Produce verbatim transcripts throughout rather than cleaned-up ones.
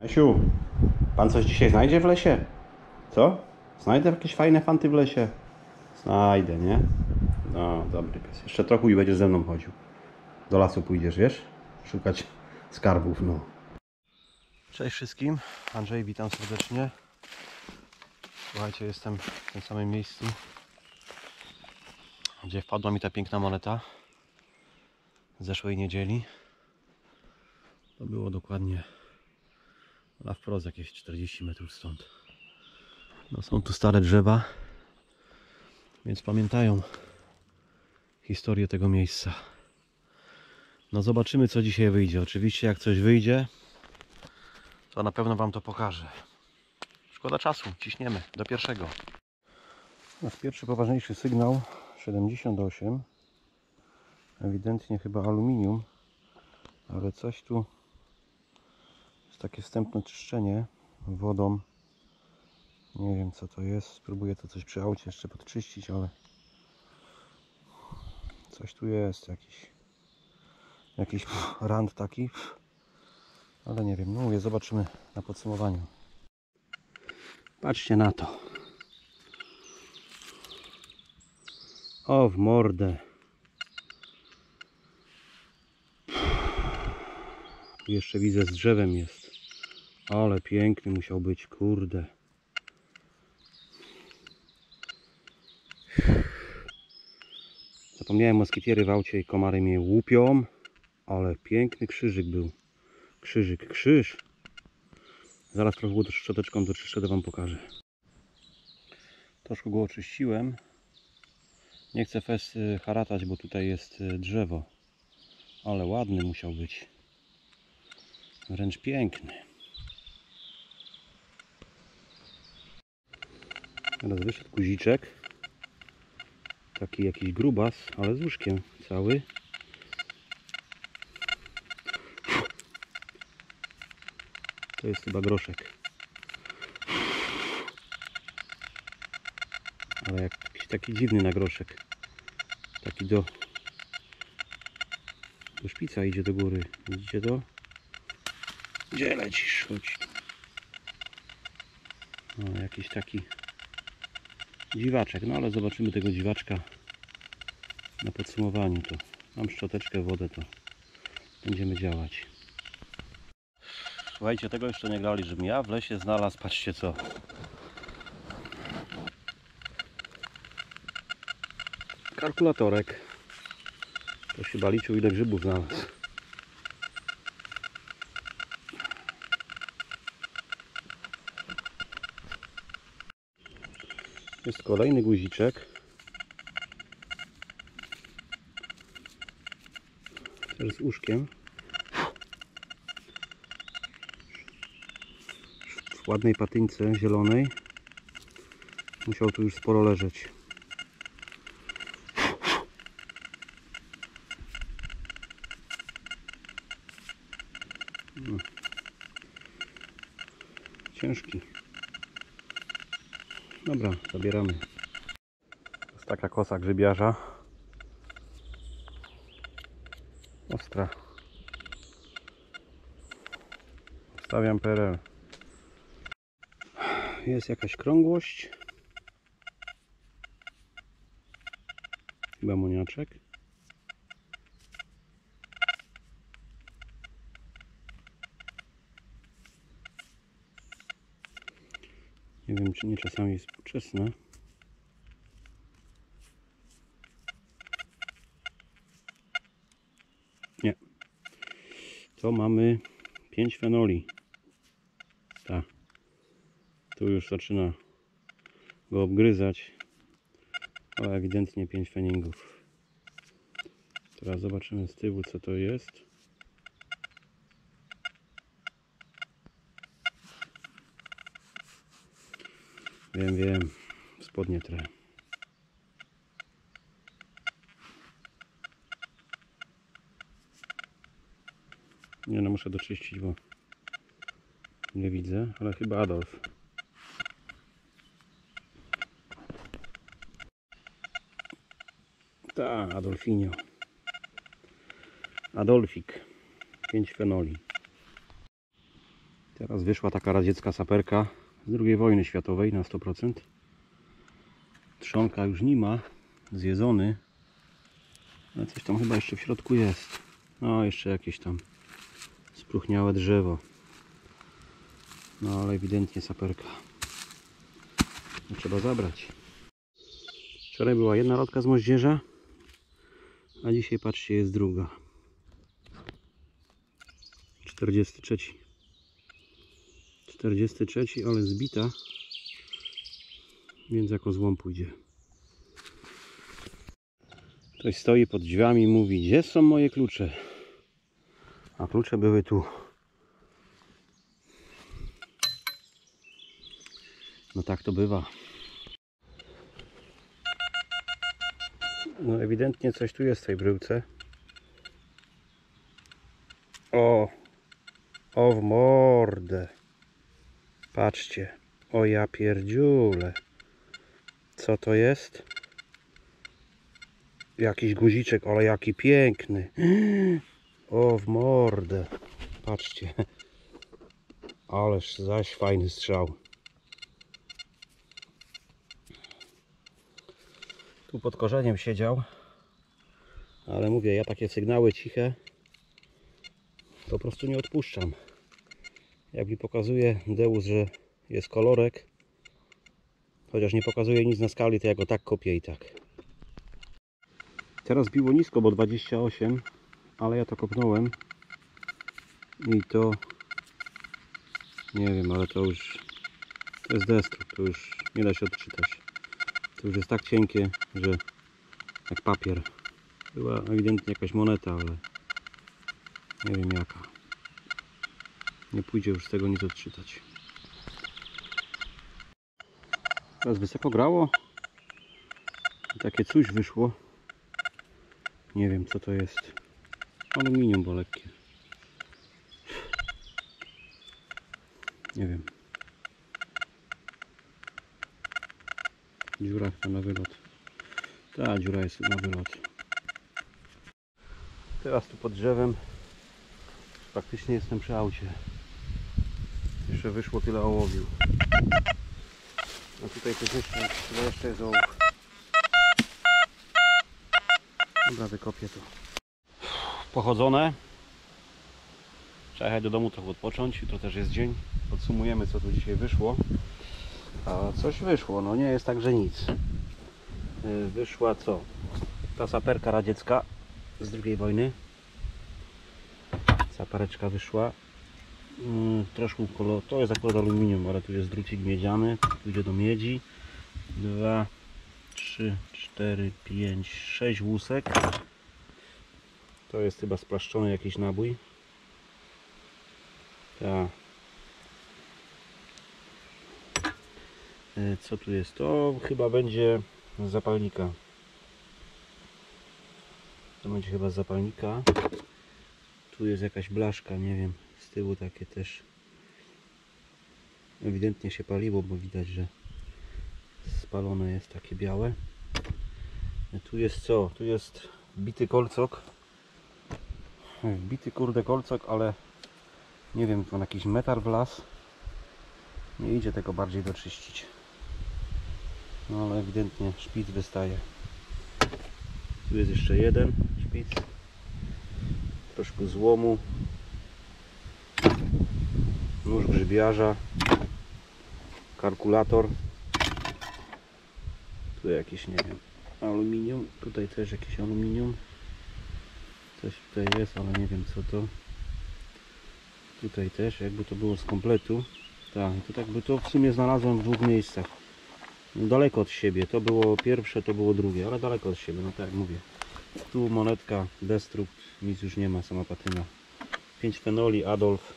Asiu, pan coś dzisiaj znajdzie w lesie? Co? Znajdę jakieś fajne fanty w lesie? Znajdę, nie? No, dobry pies. Jeszcze trochę i będziesz ze mną chodził. Do lasu pójdziesz, wiesz? Szukać skarbów, no. Cześć wszystkim. Andrzej, witam serdecznie. Słuchajcie, jestem w tym samym miejscu, gdzie wpadła mi ta piękna moneta z zeszłej niedzieli. To było dokładnie na wprost jakieś czterdzieści metrów stąd. No, są tu stare drzewa, więc pamiętają historię tego miejsca. No zobaczymy, co dzisiaj wyjdzie. Oczywiście jak coś wyjdzie, to na pewno wam to pokażę. Szkoda czasu, ciśniemy do pierwszego. Nasz pierwszy poważniejszy sygnał siedemdziesiąt osiem. Ewidentnie chyba aluminium, ale coś tu jest takie wstępne czyszczenie wodą. Nie wiem, co to jest. Spróbuję to coś przy aucie jeszcze podczyścić, ale coś tu jest, jakiś jakiś rand taki, ale nie wiem. No mówię, zobaczymy na podsumowaniu. Patrzcie na to. O, w mordę. Tu jeszcze widzę, z drzewem jest. Ale piękny musiał być, kurde. Zapomniałem moskitiery w aucie i komary mnie łupią. Ale piękny krzyżyk był. Krzyżyk, krzyż. Zaraz trochę go szczoteczką doczyszczę, to wam pokażę. Troszkę go oczyściłem. Nie chcę fest haratać, bo tutaj jest drzewo. Ale ładny musiał być. Wręcz piękny. Teraz wyszedł guziczek. Taki jakiś grubas, ale z łóżkiem cały. To jest chyba groszek. Ale jakiś taki dziwny na groszek. Taki do... do szpica idzie do góry. Widzicie to? Gdzie lecisz? Chodź. O, jakiś taki dziwaczek. No ale zobaczymy tego dziwaczka na podsumowaniu. To mam szczoteczkę, wodę, to będziemy działać. Słuchajcie, tego jeszcze nie grali, żebym ja w lesie znalazł, patrzcie co. Kalkulatorek. To się liczył, ile grzybów znalazł. Jest kolejny guziczek. Też z uszkiem. W ładnej patynce zielonej. Musiał tu już sporo leżeć. No. Ciężki. Dobra, zabieramy. To jest taka kosa grzybiarza. Ostra. Wstawiam P R L. Jest jakaś krągłość. Chyba moniaczek. Nie wiem, czy nie czasami jest współczesne. Nie. To mamy pięć fenoli. Tak. Tu już zaczyna go obgryzać. Ale ewidentnie pięć feningów. Teraz zobaczymy z tyłu, co to jest. Wiem, wiem. Spodnie trę. Nie no, muszę doczyścić, bo nie widzę, ale chyba Adolf. Ta, Adolfinio. Adolfik. pięć fenoli. Teraz wyszła taka radziecka saperka z drugiej wojny światowej na sto procent. Trzonka już nie ma, zjedzony, ale coś tam chyba jeszcze w środku jest. No, jeszcze jakieś tam spróchniałe drzewo. No, ale ewidentnie saperka. No, trzeba zabrać. Wczoraj była jedna lotka z moździerza, a dzisiaj patrzcie, jest druga. czterdziesty trzeci. czterdziesty trzeci, ale zbita, więc jako złom pójdzie. Ktoś stoi pod drzwiami i mówi: gdzie są moje klucze? A klucze były tu. No tak to bywa. No ewidentnie coś tu jest w tej bryłce. O! O w mordę! Patrzcie. O ja pierdziule. Co to jest? Jakiś guziczek, ale jaki piękny. O w mordę. Patrzcie. Ależ zaś fajny strzał. Tu pod korzeniem siedział. Ale mówię, ja takie sygnały ciche po prostu nie odpuszczam. Jak mi pokazuje Deus, że jest kolorek, chociaż nie pokazuje nic na skali, to ja go tak kopię i tak. Teraz biło nisko, bo dwadzieścia osiem, ale ja to kopnąłem i to nie wiem, ale to już to jest destrukt, to już nie da się odczytać. To już jest tak cienkie, że jak papier. Była ewidentnie jakaś moneta, ale nie wiem jaka. Nie pójdzie już z tego nic odczytać. Teraz wysoko grało i takie coś wyszło. Nie wiem co to jest. Aluminium, bo lekkie. Nie wiem. Dziura chyba na wylot. Ta dziura jest na wylot. Teraz tu pod drzewem praktycznie jestem przy aucie. Jeszcze wyszło tyle ołowiu. A tutaj też jeszcze, tyle jeszcze jest ołów. Dobra, wykopię to. Pochodzone. Trzeba jechać do domu trochę odpocząć. Jutro też jest dzień. Podsumujemy co tu dzisiaj wyszło. A coś wyszło, no nie jest tak, że nic. Wyszła co? Ta saperka radziecka z drugiej wojny. Sapereczka wyszła. Troszkę kolor, to jest akurat aluminium, ale tu jest drucik miedziany. Pójdzie do miedzi. Dwa, trzy, cztery, pięć, sześć łusek. To jest chyba splaszczony jakiś nabój. Tak. Co tu jest? To chyba będzie z zapalnika. To będzie chyba z zapalnika. Tu jest jakaś blaszka, nie wiem. Z tyłu takie też. Ewidentnie się paliło, bo widać, że spalone jest takie białe. Tu jest co? Tu jest bity kolcok. Bity kurde kolcok, ale nie wiem, tu jakiś metal wlazł. Nie idzie tego bardziej doczyścić. No ale ewidentnie szpic wystaje. Tu jest jeszcze jeden szpic. Troszkę złomu. Nóż grzybiarza. Kalkulator. Tu jakieś, nie wiem, aluminium. Tutaj też jakieś aluminium. Coś tutaj jest, ale nie wiem co to. Tutaj też, jakby to było z kompletu. Tak, to tak by to w sumie znalazłem w dwóch miejscach. No, daleko od siebie. To było pierwsze, to było drugie, ale daleko od siebie, no tak jak mówię. Tu monetka, destrukt, nic już nie ma, sama patyna. pięć fenoli, Adolf.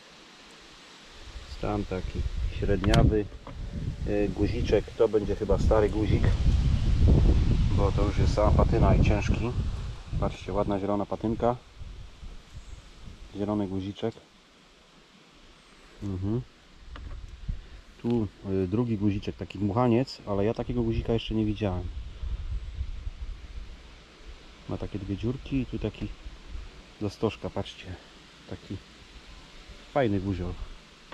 Stan taki średniawy. Guziczek, to będzie chyba stary guzik, bo to już jest sama patyna i ciężki. Patrzcie, ładna zielona patynka. Zielony guziczek. Mhm. Tu y, drugi guziczek, taki dmuchaniec, ale ja takiego guzika jeszcze nie widziałem. Ma takie dwie dziurki i tu taki zastożka, patrzcie. Taki fajny guziol.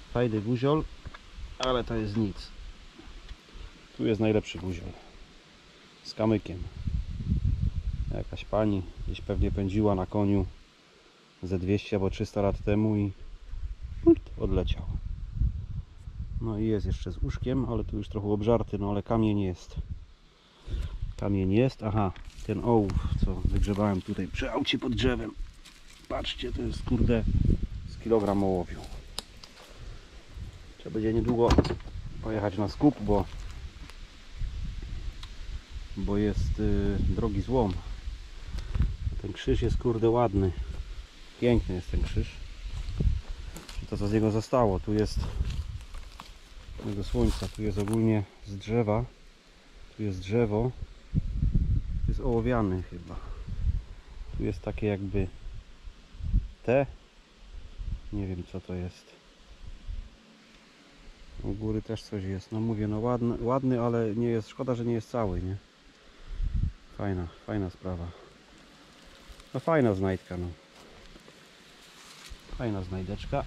Fajny guziol, ale to jest nic. Tu jest najlepszy guziol. Z kamykiem. Jakaś pani gdzieś pewnie pędziła na koniu ze dwieście albo trzysta lat temu i odleciał. No i jest jeszcze z uszkiem, ale tu już trochę obżarty, no ale kamień jest. Kamień jest, aha, ten ołów, co wygrzebałem tutaj przy aucie pod drzewem. Patrzcie, to jest kurde z kilogram ołowiu. Trzeba będzie niedługo pojechać na skup, bo bo jest yy, drogi złom. Ten krzyż jest kurde ładny. Piękny jest ten krzyż. To co z niego zostało, tu jest tego słońca, tu jest ogólnie z drzewa. Tu jest drzewo. Tu jest ołowiany chyba. Tu jest takie jakby T. Nie wiem co to jest. U góry też coś jest. No mówię, no ładny, ładny, ale nie jest, szkoda, że nie jest cały, nie? Fajna, fajna sprawa. No fajna znajdka, no. Fajna znajdeczka.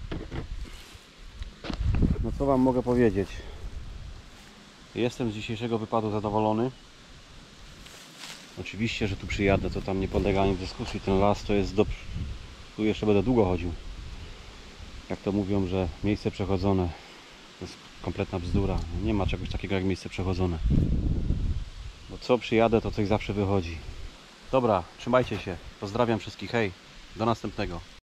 No co wam mogę powiedzieć? Jestem z dzisiejszego wypadu zadowolony. Oczywiście, że tu przyjadę, to tam nie podlega ani dyskusji. Ten las to jest do... Tu jeszcze będę długo chodził. Jak to mówią, że miejsce przechodzone to jest kompletna bzdura. Nie ma czegoś takiego jak miejsce przechodzone. Bo co przyjadę, to coś zawsze wychodzi. Dobra, trzymajcie się. Pozdrawiam wszystkich. Hej, do następnego.